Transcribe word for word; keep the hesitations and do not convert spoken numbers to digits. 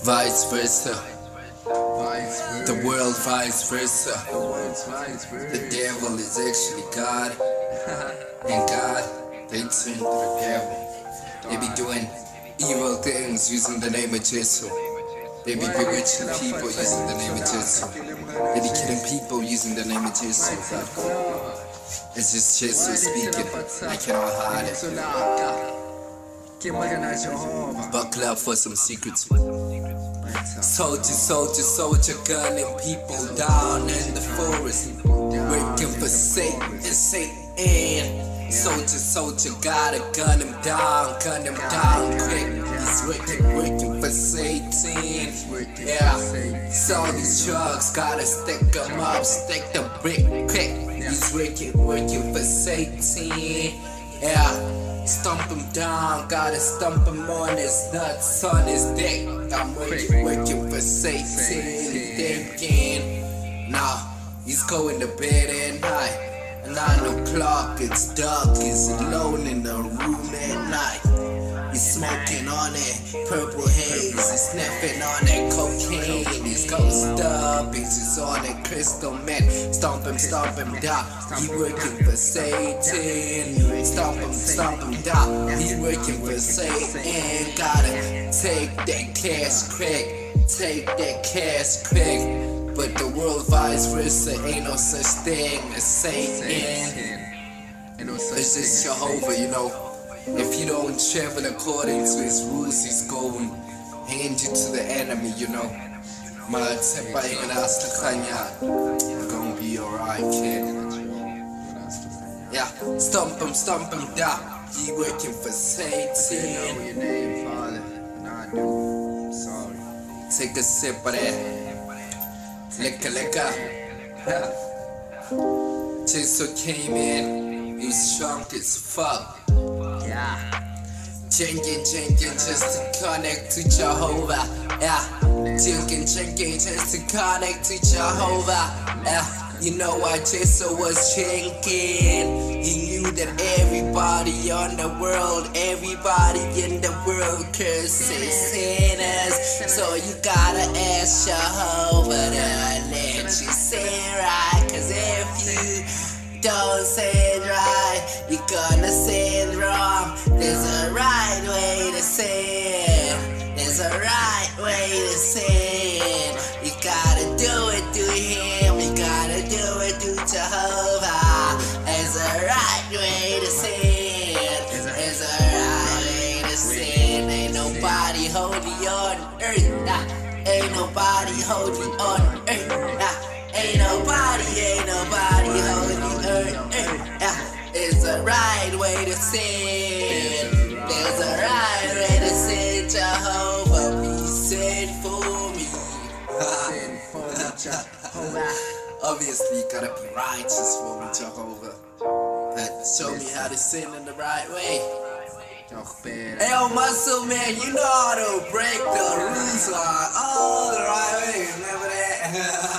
Vice versa. The world vice versa. The devil is actually God, and God, they turn to the devil. They be doing evil things using the name of Jesus. They be bewitching people using the name of Jesus. They be killing people using the name of Jesus. It's just Jesus speaking. I cannot hide it. Buckle up for some secrets. Soldier, soldier, soldier, gunning people down in the forest, working for Satan, Satan. Soldier, soldier, gotta gun him down, gun him down quick. He's working, working for Satan. Yeah, so these drugs, gotta stick them up, stick the brick quick. He's working, working for Satan. Yeah, stomp him down, gotta stomp him on his nuts, on his dick. I'm working, working for Satan, thinking. Now, he's going to bed at night. Nine o'clock, it's dark, he's alone in the room at night. He's smoking on that purple haze, he's sniffing on that cocaine. He's ghost up, he's just on that crystal meth. Stomp him, stomp him down, he working for Satan. Stomp him, stomp him down, he working for Satan. Gotta take that cash quick, take that cash quick. But the world vice versa, ain't no such thing as Satan. It's just Jehovah, you know. If you don't travel according to his rules, he's going hand you to the enemy, you know. You're gonna be alright, kid. Yeah, stomp him, stomp him down. He working for Satan. Know your name, Father. Nah, I do. Sorry. Take a sip of that. Liquor, liquor. Jesus came in, he was drunk as fuck. Yeah. Drinking, drinking just to connect to Jehovah. Yeah. Drinking, drinking just to connect to Jehovah. Yeah. You know why Jesus was drinking? He knew that everybody on the world, everybody in the world curses sinners. So you gotta ask Jehovah to let you sin right. Cause if you don't sin right, you're gonna sin wrong. There's a right way to sin. There's a right way to sin. You gotta do it through him. You gotta do it through Jehovah. There's a right way to sin. There's a right way to sin. Ain't nobody holy on earth. Nah. Ain't nobody holy on earth. Nah. Ain't nobody, ain't nobody holy on earth. Nah. There's a right way to sin. There's a right way to sin. Jehovah, please sin for me. Sin for me, Jehovah. Obviously, you gotta be righteous for me, Jehovah. But show me how to sin in the right way. Hey, yo, muscle man, you know how to break the rules, like, oh, the right way, remember that?